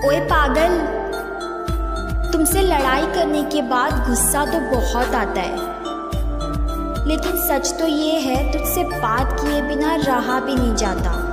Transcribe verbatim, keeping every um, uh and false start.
ओए पागल, तुमसे लड़ाई करने के बाद गुस्सा तो बहुत आता है, लेकिन सच तो ये है तुझसे बात किए बिना रहा भी नहीं जाता।